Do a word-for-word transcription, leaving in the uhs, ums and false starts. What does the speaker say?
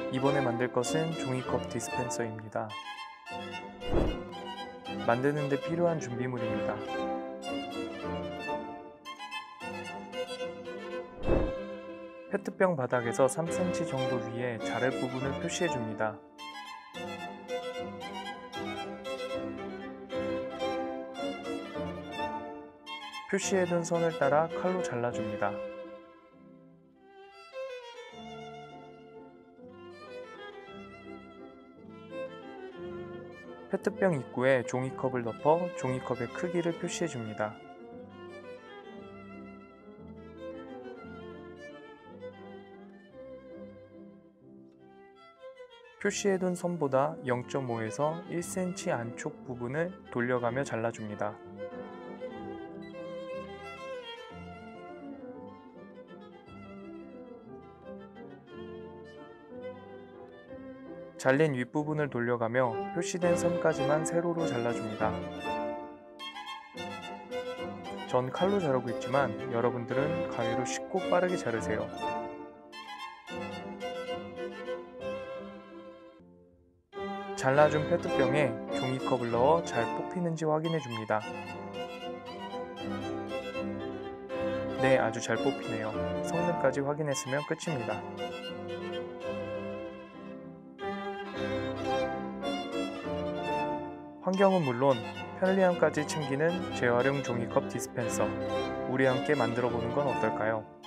이번에 만들 것은 종이컵 디스펜서입니다. 만드는 데 필요한 준비물입니다. 페트병 바닥에서 삼 센티미터 정도 위에 자를 부분을 표시해 줍니다. 표시해둔 선을 따라 칼로 잘라줍니다. 페트병 입구에 종이컵을 덮어 종이컵의 크기를 표시해줍니다. 표시해둔 선보다 영 점 오에서 일 센티미터 안쪽 부분을 돌려가며 잘라줍니다. 잘린 윗부분을 돌려가며 표시된 선까지만 세로로 잘라줍니다. 전 칼로 자르고 있지만 여러분들은 가위로 쉽고 빠르게 자르세요. 잘라준 페트병에 종이컵을 넣어 잘 뽑히는지 확인해 줍니다. 네, 아주 잘 뽑히네요. 성능까지 확인했으면 끝입니다. 환경은 물론 편리함까지 챙기는 재활용 종이컵 디스펜서, 우리 함께 만들어 보는 건 어떨까요?